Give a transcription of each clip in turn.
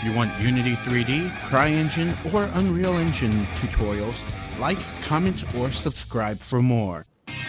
you want Unity 3D, CryEngine, or Unreal Engine tutorials, like, comment, or subscribe for more.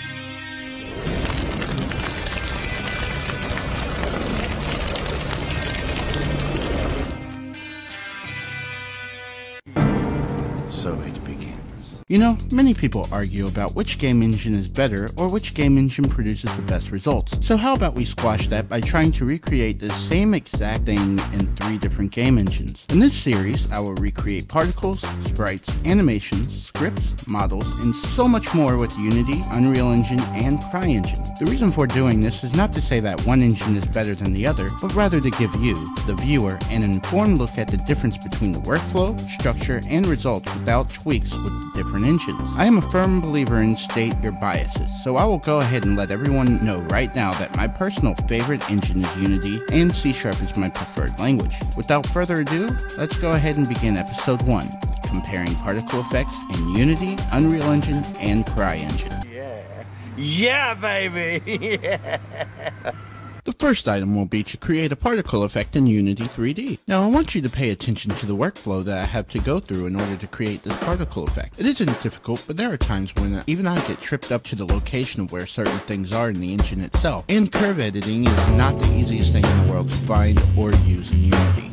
So it begins. You know, many people argue about which game engine is better or which game engine produces the best results. So how about we squash that by trying to recreate the same exact thing in 3 different game engines. In this series, I will recreate particles, sprites, animations, scripts, models, and so much more with Unity, Unreal Engine, and CryEngine. The reason for doing this is not to say that one engine is better than the other, but rather to give you, the viewer, an informed look at the difference between the workflow, structure, and results without tweaks with the different engines. I am a firm believer in state your biases, so I will go ahead and let everyone know right now that my personal favorite engine is Unity, and C# is my preferred language. Without further ado, let's go ahead and begin episode 1, comparing particle effects in Unity, Unreal Engine, and CryEngine. Yeah, baby! Yeah. The first item will be to create a particle effect in Unity 3D. Now I want you to pay attention to the workflow that I have to go through in order to create this particle effect. It isn't difficult, but there are times when even I get tripped up to the location of where certain things are in the engine itself. And curve editing is not the easiest thing in the world to find or use in Unity.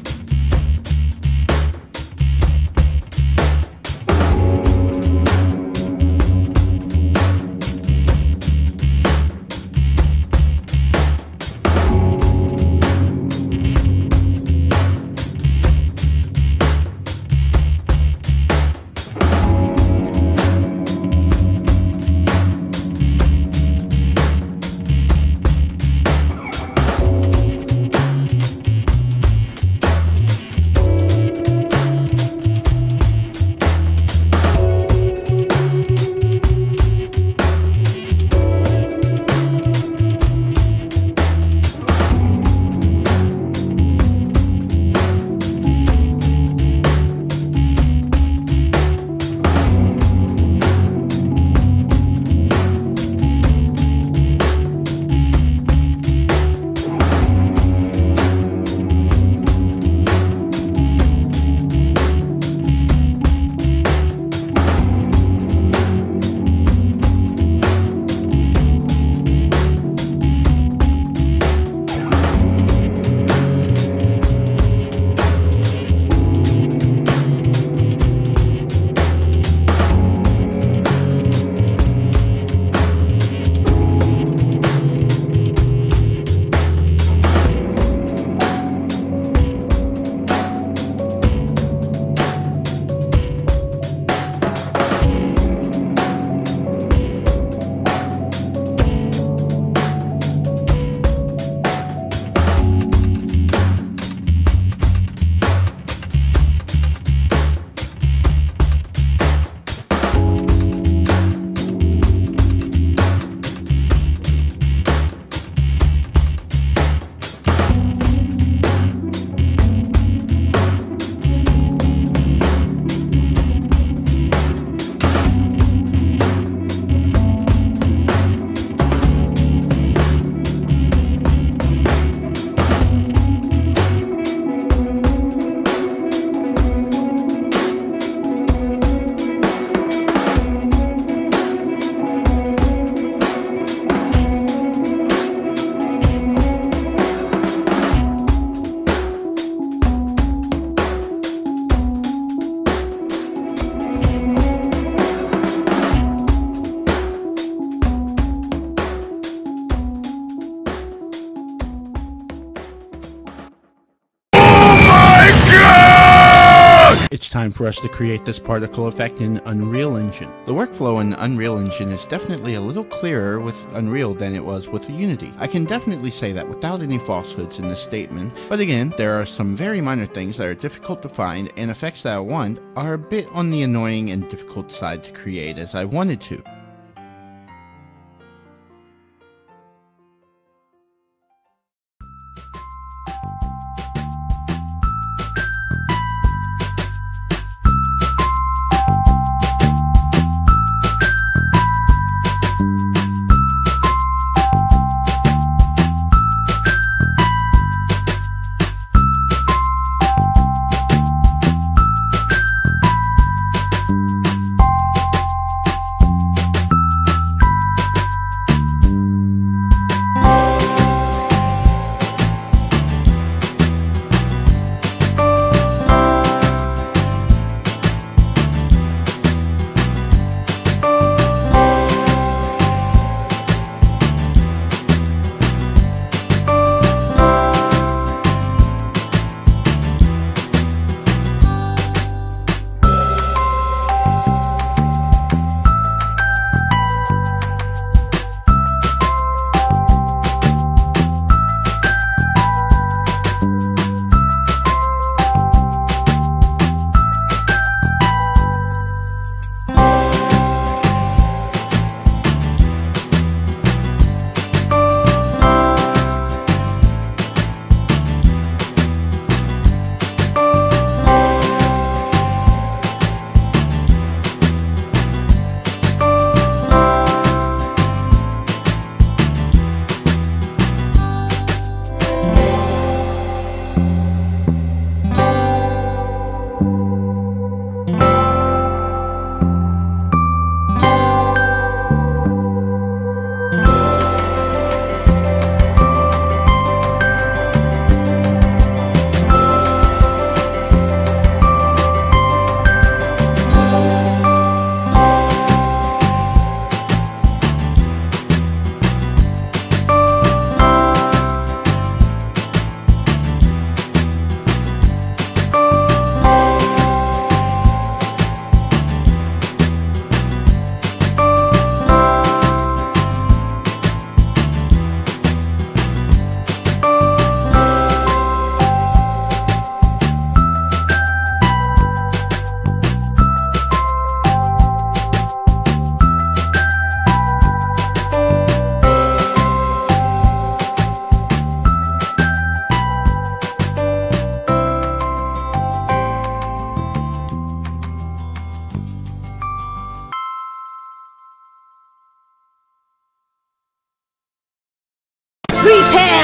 It's time for us to create this particle effect in Unreal Engine. The workflow in Unreal Engine is definitely a little clearer with Unreal than it was with Unity. I can definitely say that without any falsehoods in this statement, but again, there are some very minor things that are difficult to find, and effects that I want are a bit on the annoying and difficult side to create as I wanted to.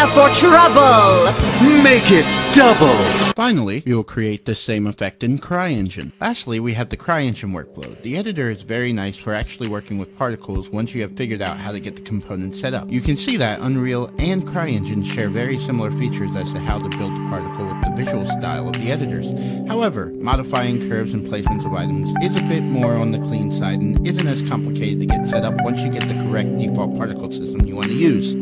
for trouble! Make it double! Finally, we will create the same effect in CryEngine. Lastly, we have the CryEngine workflow. The editor is very nice for actually working with particles once you have figured out how to get the components set up. You can see that Unreal and CryEngine share very similar features as to how to build the particle with the visual style of the editors. However, modifying curves and placements of items is a bit more on the clean side and isn't as complicated to get set up once you get the correct default particle system you want to use.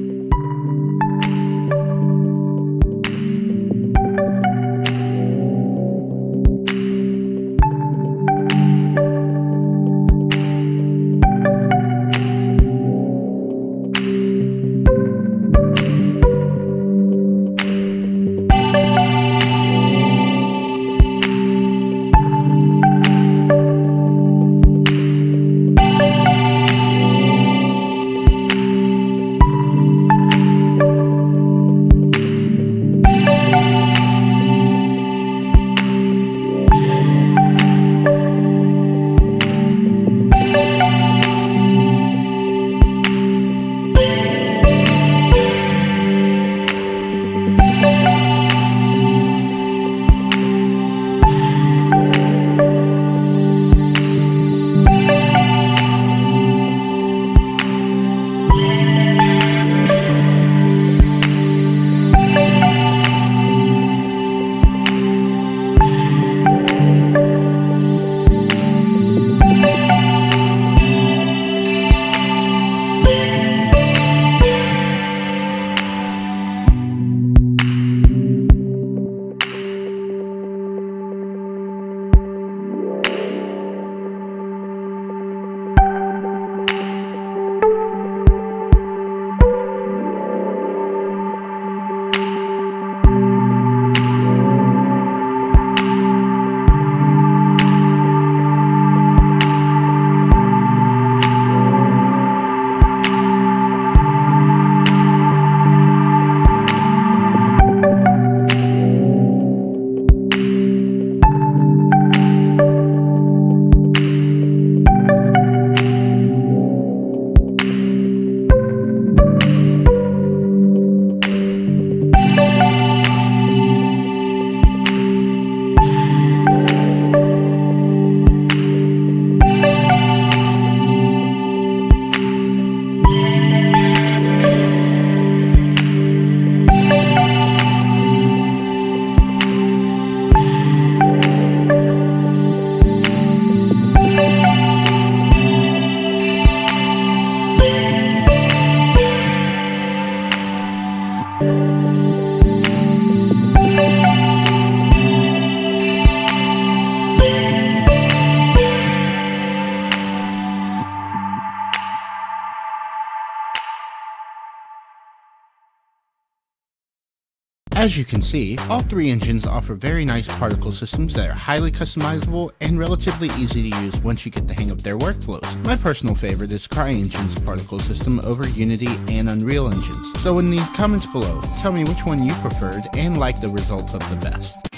As you can see, all three engines offer very nice particle systems that are highly customizable and relatively easy to use once you get the hang of their workflows. My personal favorite is CryEngine's particle system over Unity and Unreal engines. So in the comments below, tell me which one you preferred and liked the results of the best.